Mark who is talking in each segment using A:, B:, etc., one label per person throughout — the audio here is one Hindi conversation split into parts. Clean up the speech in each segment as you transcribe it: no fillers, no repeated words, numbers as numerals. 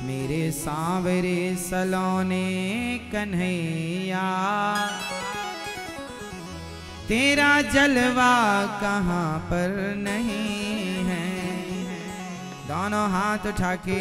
A: मेरे सांवरे सलोने कन्हैया, तेरा जलवा कहाँ पर नहीं है। दोनों हाथ उठा के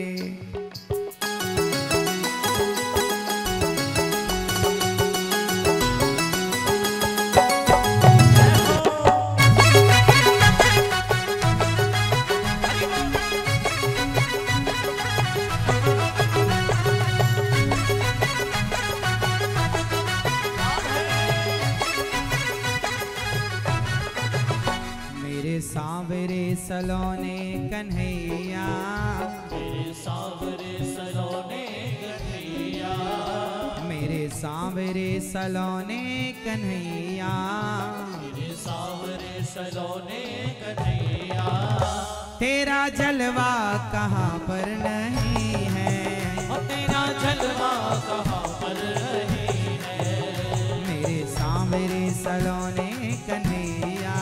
A: सांवरे सलोने कन्हैया,
B: मेरे सांवरे सलोने कन्हैया,
A: मेरे सांवरे सलोने कन्हैया,
B: मेरे सांवरे सलोने कन्हैया,
A: तेरा जलवा कहाँ पर नहीं है।
B: तेरा जलवा कहाँ पर नहीं है।
A: मेरे सांवरे सलोने कन्हैया,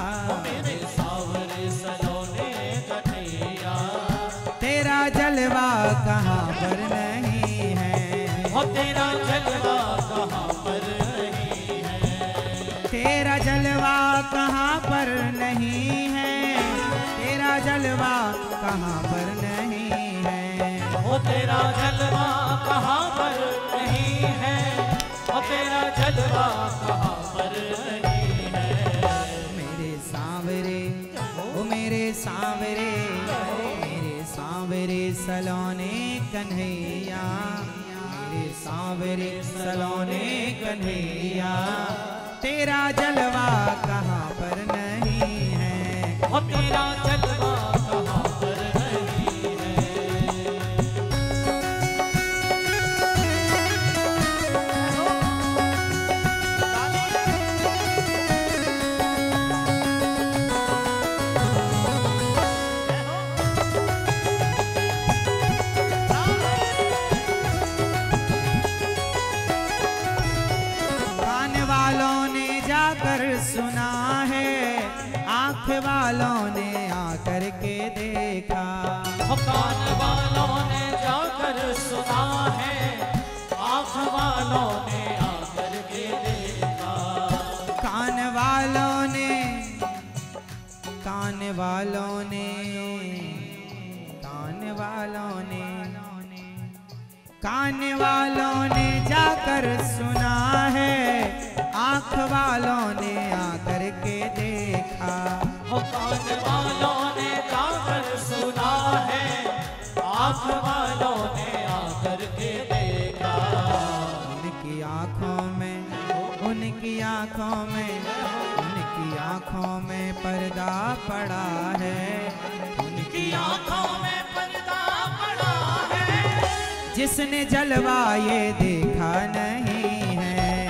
A: तेरा जलवा कहाँ पर नहीं है।
B: तेरा जलवा कहाँ पर नहीं है।
A: तेरा जलवा कहाँ पर नहीं है। तेरा जलवा कहाँ पर नहीं है।
B: तेरा जलवा कहाँ पर नहीं है। तेरा जलवा कहाँ पर नहीं है।
A: मेरे सांवरे ओ मेरे सांवरे, सांवरे सलोने कन्हैया, मेरे सांवरे सलोने कन्हैया, तेरा जलवा कहाँ पर नहीं है।
B: तेरा जलवा कहाँ पर नहीं है।
A: सुना है, आँख वालों ने आकर के देखा।
B: कान वालों ने जाकर सुना है, आँख वालों ने आकर के देखा।
A: कान वालों ने, कान वालों ने, कान वालों ने, कान वालों ने जाकर सुना है, आँख वालों ने आकर के देखा।
B: कान वालों ने जाकर सुना है, आँख वालों ने आकर के देखा।
A: उनकी आँखों में, उनकी आँखों में, उनकी आँखों में पर्दा पड़ा है।
B: उनकी आँखों में पर्दा पड़ा है।
A: जिसने जलवा ये देखा नहीं है।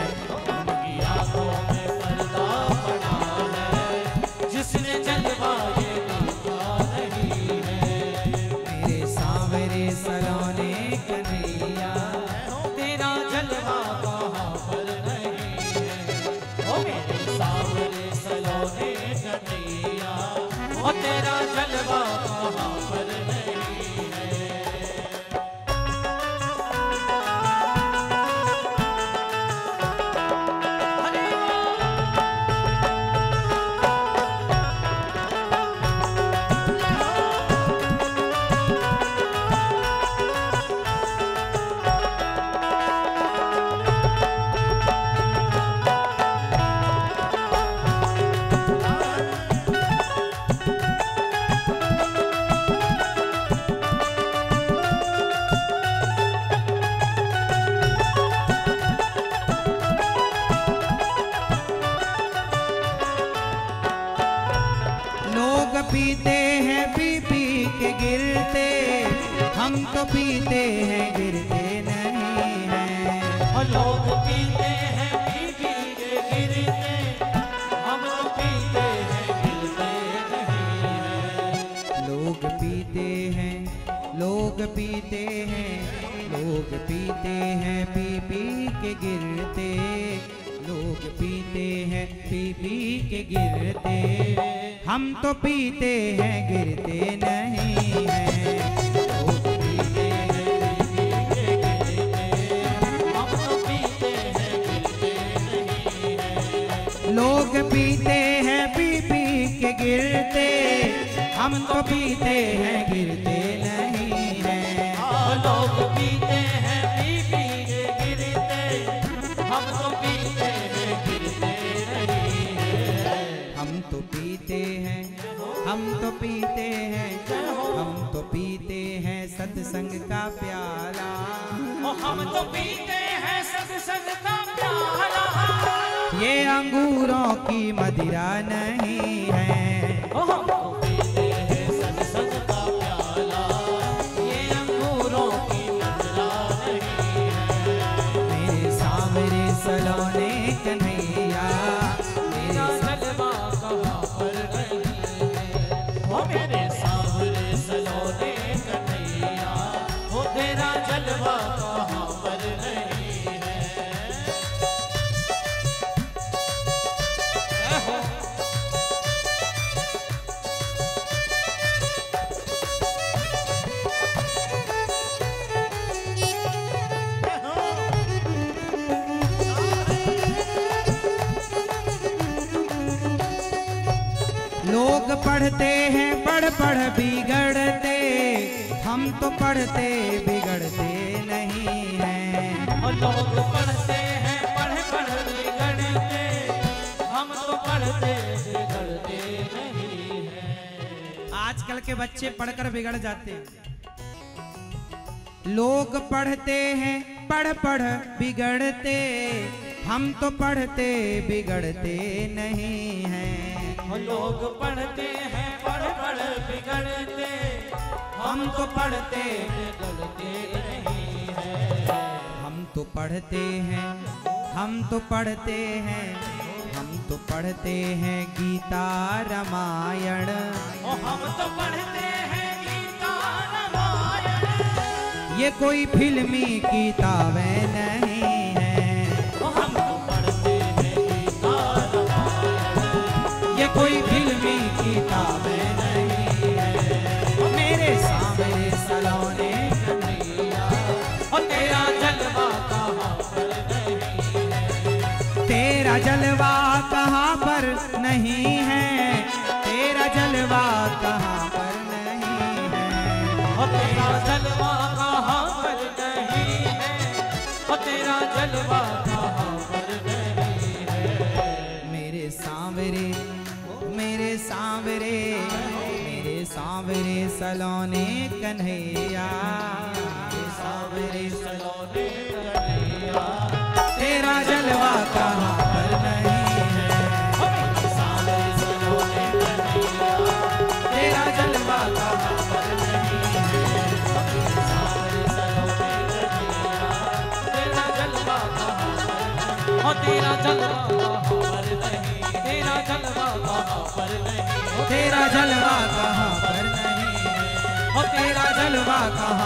B: जिसने जलवा ये देखा नहीं है।
A: मेरे सांवरे सलोने कन्हैया,
B: तेरा जलवा कहाँ पर नहीं है। ओ मेरे सांवरे सलोने कन्हैया, ओ तेरा जलवा कहाँ पर नहीं है।
A: पीते हैं पी पी के गिरते, हम तो पीते हैं गिरते नहीं हैं।
B: लोग पीते हैं पी पी के गिरते, हम तो पीते हैं गिरते नहीं हैं।
A: लोग पीते हैं, लोग पीते हैं, लोग पीते हैं पी पी के गिरते, लोग पीते हैं पी पी के गिरते, हम तो पीते हैं गिरते नहीं हैं। लोग पीते हैं तो पीते हैं, हम तो पीते हैं सत्संग का प्याला।
B: हम तो पीते हैं सत्संग का प्याला।
A: ये अंगूरों की मदिरा नहीं है,
B: हम तो पीते हैं सत्संग का प्याला। ये अंगूरों की मदिरा नहीं है।
A: मेरे सावरे सलोने कन्हैया,
B: मेरा जलवा कहाँ पर नहीं है। वो मेरे सावरे सलोने कन्हैया, वो तेरा जलवा कहाँ पर नहीं है।
A: लोग पढ़ते हैं पढ़ पढ़ बिगड़ते, हम तो पढ़ते बिगड़ते नहीं हैं।
B: और लोग पढ़ते हैं पढ़ पढ़ बिगड़ते, हम तो पढ़ते बिगड़ते नहीं हैं।
A: आजकल के बच्चे पढ़कर बिगड़ जाते हैं। लोग पढ़ते हैं पढ़ पढ़ बिगड़ते, हम तो पढ़ते बिगड़ते नहीं हैं।
B: और लोग पढ़ते हैं पढ़ पढ़ बिगड़ते,
A: हम तो पढ़ते
B: बिगड़ते नहीं हैं।
A: हम तो पढ़ते हैं, हम तो पढ़ते हैं, हम तो पढ़ते हैं गीता रामायण।
B: और हम तो पढ़ते हैं गीता रामायण।
A: ये कोई फिल्मी किताबें नहीं है,
B: और हम तो पढ़ते हैं गीता रामायण।
A: ये कोई फिल्मी किताबें नहीं है। मेरे सामने सलोने कन्हैया,
B: और तेरा जलवा कहाँ पर नहीं है।
A: तेरा जलवा कहाँ पर नहीं है, तेरा जलवा कहाँ पर नहीं है।
B: और तेरा जलवा कहाँ पर नहीं है। और तेरा जलवा कहाँ पर नहीं है।
A: मेरे सांवरे, मेरे सांवरे, मेरे सांवरे सलोने कन्हैया, मेरे सांवरे
B: सलोने कन्हैया,
A: तेरा जलवा कहाँ पर नहीं है।
B: मेरे सांवरे सलोने कन्हैया,
A: तेरा जलवा कहाँ पर नहीं है।
B: मेरे सांवरे सलोने कन्हैया, तेरा जलवा कहाँ पर नहीं। और तेरा जलवा कहाँ पर नहीं। तेरा जलवा कहाँ पर नहीं।
A: तेरा जलवा कहाँ पर नहीं है।
B: और तेरा
A: जलवा कहाँ